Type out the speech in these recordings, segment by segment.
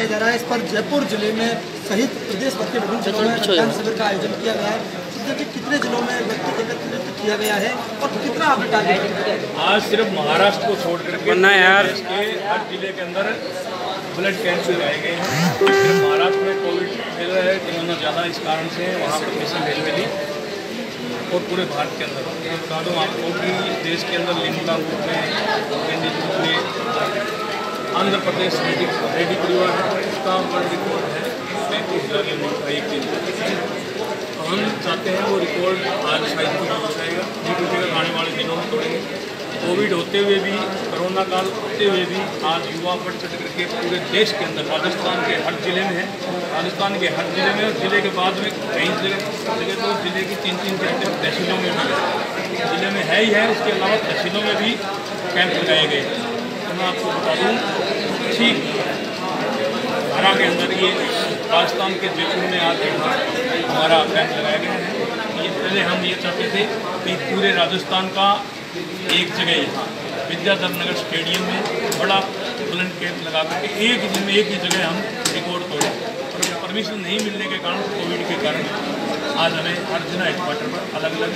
मनाया जा रहा है। इस पर जयपुर जिले में सहित प्रदेश भर के विभिन्न जिलों में रक्तदान शिविर का आयोजन किया गया है। कितने जिलों में व्यक्ति एकत्रित किया गया है और कितना आपने टारगेट किया है? आज सिर्फ महाराष्ट्र को छोड़ करके देश के हर जिले के अंदर ब्लड कैंप लगाए गए हैं। सिर्फ महाराष्ट्र में कोविड फैल रहा है, जिन्होंने ज़्यादा इस कारण से वहाँ पर मिशन रेलवे ली और पूरे भारत के अंदर बता दूँ आपको कि देश के अंदर लिंगापुर में आंध्र प्रदेश रेड्डी परिवार है, उसका वर्ल्ड रिकॉर्ड है 35,000 यूनिट का एक दिन। तो हम चाहते हैं वो रिकॉर्ड आज शायद पूरा हो जाएगा, नहीं टूटेगा, आने वाले दिनों में तोड़ेंगे। कोविड होते हुए भी, कोरोना काल होते हुए भी आज युवा बढ़ चढ़ करके पूरे देश के अंदर राजस्थान के हर जिले में है, राजस्थान के हर जिले में, जिले के बाद में कई जगह तो जिले की 3-3 तहसीलों में भी जिले में है ही है, उसके अलावा तहसीलों में भी कैंप लगाए गए। तो मैं आपको बता दूँ ठीक धारा के अंदर ये राजस्थान के जयपुर में आज हमारा कैंप लगाया गया है। ये पहले हम ये चाहते थे कि पूरे राजस्थान का एक जगह यहाँ विद्याधर नगर स्टेडियम में बड़ा बुलंद कैंप लगा करके एक दिन में एक ही जगह हम रिकॉर्ड तोड़े, और परमिशन नहीं मिलने के कारण, कोविड के कारण आज हमें हर जिला हेडक्वार्टर पर अलग अलग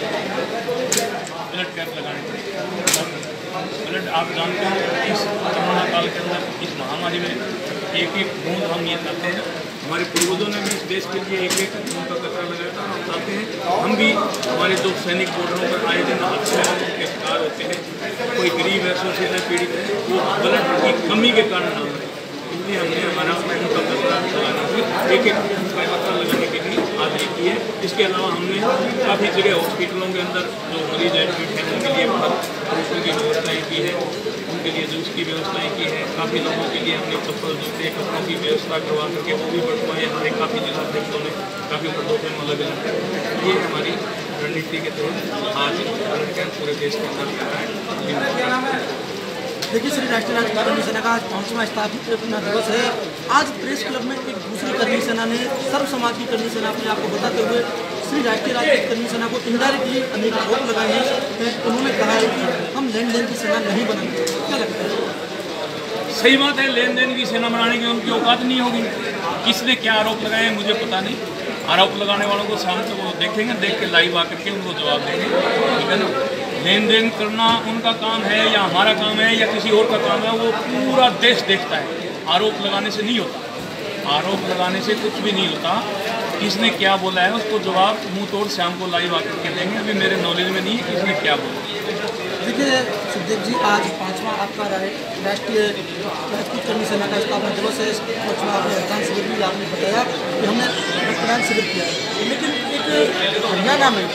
ब्लड कैंप लगाने पड़े। और ब्लड आप जानते हैं इस कोरोना काल के अंदर, इस महामारी में एक एक बूंद हम ये चाहते हैं, हमारे पूर्वजों ने भी इस देश के लिए एक एक बूंद का कचरा लगाया था, हम चाहते हैं हम भी हमारे जो सैनिक बॉर्डरों पर आए दिन हादसे के शिकार होते हैं, कोई गरीब है, शोषित है, पीड़ित है, वो ब्लड की कमी के कारण ना हो, इसलिए हमने हमारा बहनों का कचरा लगाने की एक एक का कचरा लगाने के लिए आज ये की है। इसके अलावा हमने काफ़ी जगह हॉस्पिटलों के अंदर जो मरीज एडमिट हैं उनके लिए बहुत की व्यवस्थाएँ की है, उनके लिए जूस की व्यवस्थाएँ की है। काफ़ी लोगों के लिए हमने चप्पल जूते कपड़ों की व्यवस्था करवा करके वो भी बढ़वाए। हमारे काफ़ी जिलाध्यक्षों ने काफ़ी पदों में अलग अलग ये हमारी रणनीति के तहत आज ब्लड कैंप पूरे देश के अंदर कर रहा है। देखिए, श्री राष्ट्रीय राज्य कर्मी सेना का आज 5वां स्थापना दिवस है। आज प्रेस क्लब में एक दूसरी कर्मी सेना ने सर्व समाज की कर्मी सेना अपने आप को बताते हुए श्री राष्ट्रीय राज्य कर्मी सेना को इनडायरेक्टली अनेक आरोप लगाए हैं। उन्होंने कहा है कि हम लेन देन की सेना नहीं बनाएंगे। क्या लगता है? सही बात है, लेन देन की सेना बनाने की उनकी औकात नहीं होगी। किसने क्या आरोप लगाए मुझे पता नहीं, आरोप लगाने वालों को शाम को वो देखेंगे, देख के लाइव आकर के उनको जवाब देंगे, ठीक है ना। लेन देन करना उनका काम है या हमारा काम है या किसी और का काम है, वो पूरा देश देखता है। आरोप लगाने से नहीं होता, आरोप लगाने से कुछ भी नहीं होता। किसने क्या बोला है उसको जवाब मुंह तोड़ शाम को लाइव आकर के देंगे, अभी मेरे नॉलेज में नहीं है किसने क्या बोला। देखिए सुखदेव जी, आज 5वां आपका राष्ट्रीय कर्मी सेना का स्थापना दिवस है। 5वां आपने रक्तदान शिविर भी आपने बताया कि हमने रक्तदान शिविर किया है, लेकिन एक हरियाणा में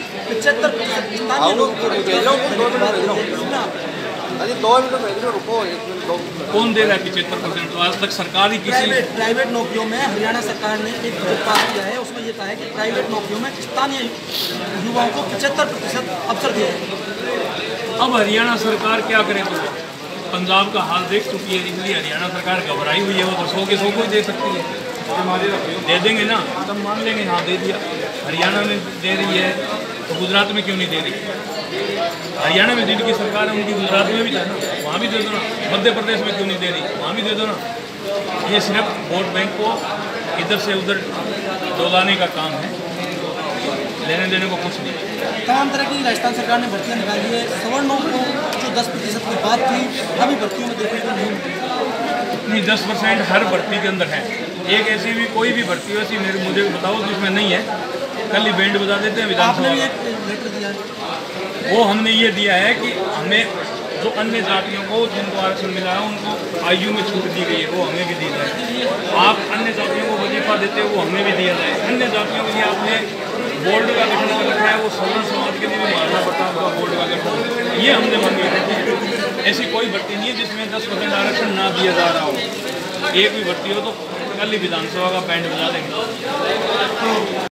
75% कौन दे रहा है 75%? तो आज तक सरकार ही किसी प्राइवेट नौकरियों में हरियाणा सरकार ने एक बजट पास किया है, उसमें ये कहा है कि प्राइवेट नौकरियों में स्थानीय युवाओं को 75% अवसर दिए हैं। अब हरियाणा सरकार क्या करे? तो पंजाब का हाल देख चुकी है, इसलिए हरियाणा सरकार घबराई हुई है। वो तो 100 के 100 को ही दे सकती है, दे देंगे ना, तब मान लेंगे हाँ दे दिया। हरियाणा में दे रही है तो गुजरात में क्यों नहीं दे रही? हरियाणा में जिनकी सरकार है उनकी गुजरात में भी था ना, वहाँ भी दे दो ना। मध्य प्रदेश में क्यों नहीं दे रही? वहाँ भी दे दो ना। ये सिर्फ वोट बैंक को इधर से उधर डोलाने का काम है, लेने देने को कुछ नहीं। तमाम तरह की राजस्थान सरकार ने भर्तियां निकाली है। सवर्णों को जो 10% की बात थी, अभी भर्तियों में देखने को नहीं 10% हर भर्ती के अंदर है। एक ऐसी भी कोई भी भर्ती हो ऐसी मुझे बताओ जिसमें नहीं है। कल ही बैंड बजा देते हैं विधानसभा। आपने भी एक लेटर दिया है? वो हमने ये दिया है कि हमें जो अन्य जातियों को जिनको आरक्षण मिला है उनको आयु में छूट दी गई है, वो हमें भी दी जाए। आप अन्य जातियों को वजीफा देते हो, वो हमें भी दिया जाए। अन्य जातियों के लिए आपने बोर्ड का गठन कर रखा है, वो सवर्ण समाज के लिए भी मानना पड़ता है उनका बोर्ड का गठन, ये हमने मांगी है। ऐसी कोई भर्ती नहीं है जिसमें 10% आरक्षण ना दिया जा रहा हो। एक भी भर्ती हो तो कल ही विधानसभा का बैंड बजा देंगे।